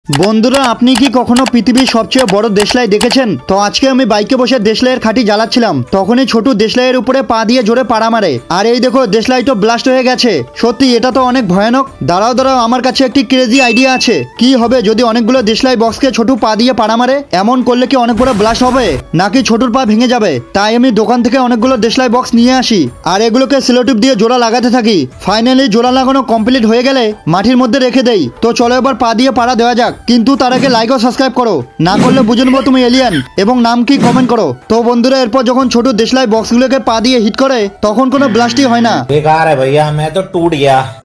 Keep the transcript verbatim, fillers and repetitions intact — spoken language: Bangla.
বন্ধুরা, আপনি কি কখনো পৃথিবীর সবচেয়ে বড় দেশলাই দেখেছেন? তো আজকে আমি বাইকে বসে দেশলাইয়ের খাঁটি জ্বালাচ্ছিলাম, তখনই ছোট দেশলাইয়ের উপরে পা দিয়ে জোরে পাড়া মারে। আর এই দেখো, দেশলাই তো ব্লাস্ট হয়ে গেছে। সত্যি এটা তো অনেক ভয়ানক। দাঁড়াও দাঁড়াও, আমার কাছে একটি ক্রেজি আইডিয়া আছে। কি হবে যদি অনেকগুলো দেশলাই বক্সকে ছোট পা দিয়ে পাড়া মারে? এমন করলে কি অনেক বড় ব্লাস্ট হবে, নাকি ছোটর পা ভেঙে যাবে? তাই আমি দোকান থেকে অনেকগুলো দেশলাই বক্স নিয়ে আসি আর এগুলোকে সেলোটিপ দিয়ে জোড়া লাগাতে থাকি। ফাইনালি জোড়া লাগানো কমপ্লিট হয়ে গেলে মাটির মধ্যে রেখে দেই। তো চলো এবার পা দিয়ে পাড়া দেওয়া যাক, কিন্তু তার আগে লাইক ও সাবস্ক্রাইব করো, না করলে বুঝে নেবো তুমি এলিয়ান। এবং নাম কি কমেন্ট করো। তো বন্ধুরা, এরপর যখন ছোট দেশলাই বক্সগুলোকে পা দিয়ে হিট করে তখন কোনো ব্লাস্টই হয় না। बेकार है भैया, मैं तो टूट गया।